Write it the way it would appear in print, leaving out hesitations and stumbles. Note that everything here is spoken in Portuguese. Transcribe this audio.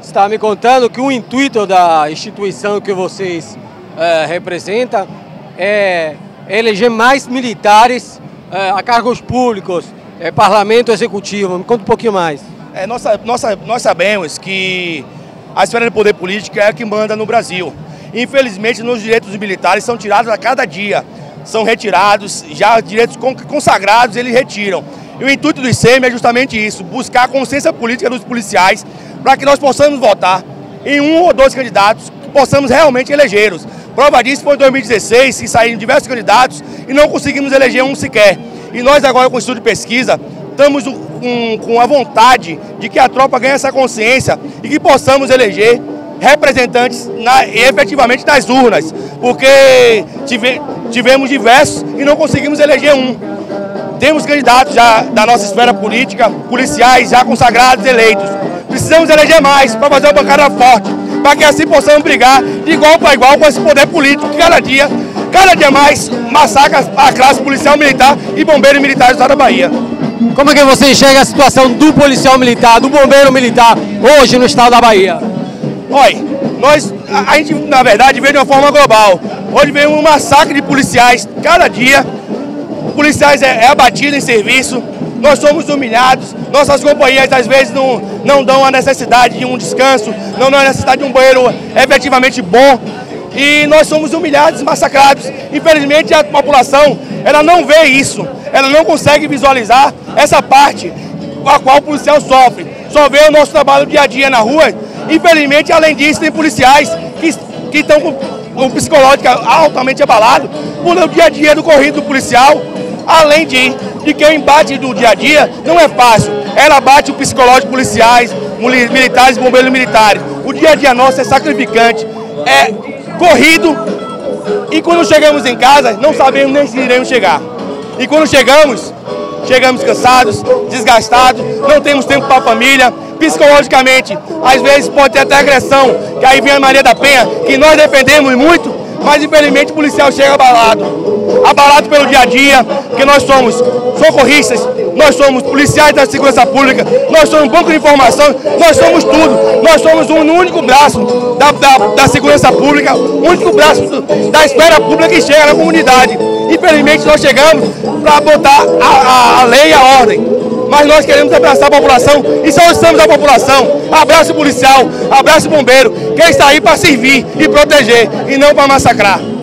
está me contando que o intuito da instituição que vocês representam é eleger mais militares a cargos públicos, parlamento executivo. Me conta um pouquinho mais. Nós sabemos que a esfera do poder político é a que manda no Brasil. Infelizmente, os direitos dos militares são tirados a cada dia. São retirados, já direitos consagrados eles retiram. E o intuito do ICEM é justamente isso, buscar a consciência política dos policiais para que nós possamos votar em um ou dois candidatos que possamos realmente elegê-los. Prova disso foi em 2016, que saíram diversos candidatos e não conseguimos eleger um sequer. E nós agora com o Instituto de Pesquisa estamos com a vontade de que a tropa ganhe essa consciência e que possamos eleger representantes efetivamente nas urnas, porque tivemos diversos e não conseguimos eleger um. Temos candidatos já da nossa esfera política, policiais já consagrados, eleitos. Precisamos eleger mais para fazer uma bancada forte, para que assim possamos brigar de igual para igual com esse poder político que cada dia mais massacra a classe policial militar e bombeiro militar do estado da Bahia. Como é que você enxerga a situação do policial militar, do bombeiro militar hoje no estado da Bahia? Olha, a gente na verdade vê de uma forma global. Hoje vem um massacre de policiais cada dia. Policiais é abatido em serviço, nós somos humilhados, nossas companhias às vezes não dão a necessidade de um descanso, não dão a necessidade de um banheiro efetivamente bom, e nós somos humilhados, massacrados. Infelizmente a população ela não vê isso, ela não consegue visualizar essa parte a qual o policial sofre, só vê o nosso trabalho dia a dia na rua. Infelizmente, além disso, tem policiais que estão com o psicológico altamente abalado por o dia a dia do corrido do policial. Além de que o embate do dia a dia não é fácil. Ela bate o psicológico policiais, militares e bombeiros militares. O dia a dia nosso é sacrificante, é corrido, e quando chegamos em casa não sabemos nem se iremos chegar. E quando chegamos cansados, desgastados, não temos tempo para a família, psicologicamente, às vezes pode ter até agressão, que aí vem a Maria da Penha, que nós defendemos muito, mas infelizmente o policial chega abalado pelo dia a dia, porque nós somos socorristas, nós somos policiais da segurança pública, nós somos banco de informação, nós somos tudo, nós somos um único braço da segurança pública, o único braço da esfera pública que chega na comunidade. Infelizmente nós chegamos para botar a lei e a ordem, mas nós queremos abraçar a população e solicitamos à população: abraço policial, abraço bombeiro, que está aí para servir e proteger e não para massacrar.